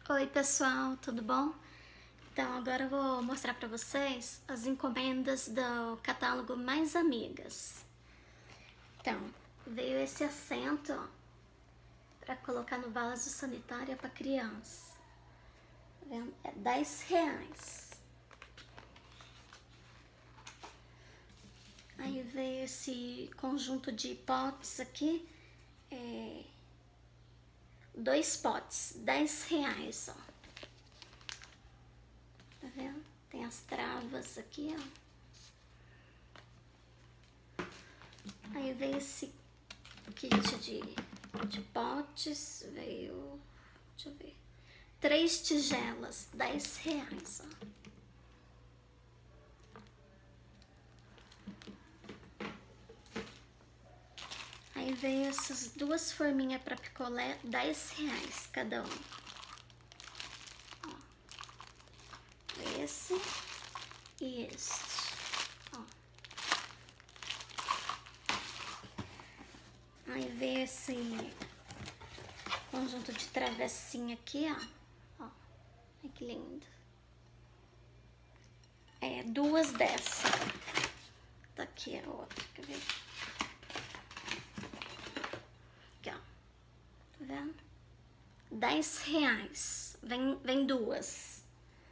Oi pessoal, tudo bom? Então agora eu vou mostrar para vocês as encomendas do catálogo Mais Amigas. Então, veio esse assento, ó, para colocar no vaso sanitário para criança. Tá vendo? É R$10. Aí veio esse conjunto de potes aqui, 2 potes, R$10, ó. Tá vendo? Tem as travas aqui, ó. Aí veio esse kit de potes, veio, deixa eu ver, 3 tigelas, R$10, ó. Aí veio essas 2 forminhas para picolé, R$10 cada um. Ó. Esse e este. Ó. Aí veio esse conjunto de travessinha aqui, ó. Olha que lindo. 2 dessas. Tá aqui a outra, quer ver? Aqui, ó. Tá vendo? R$10. Vem 2.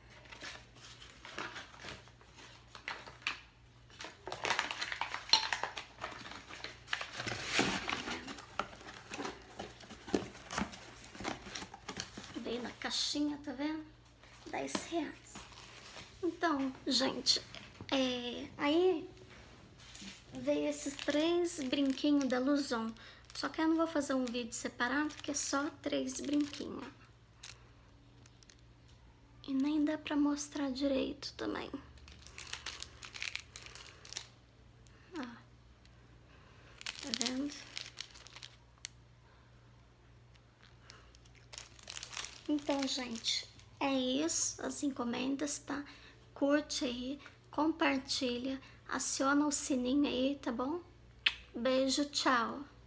Veio na caixinha, tá vendo? R$10. Então, gente, aí veio esses 3 brinquinhos da Luzon. Só que eu não vou fazer um vídeo separado, porque é só 3 brinquinhos. E nem dá pra mostrar direito também. Ó. Tá vendo? Então, gente, é isso, as encomendas, tá? Curte aí, compartilha, aciona o sininho aí, tá bom? Beijo, tchau!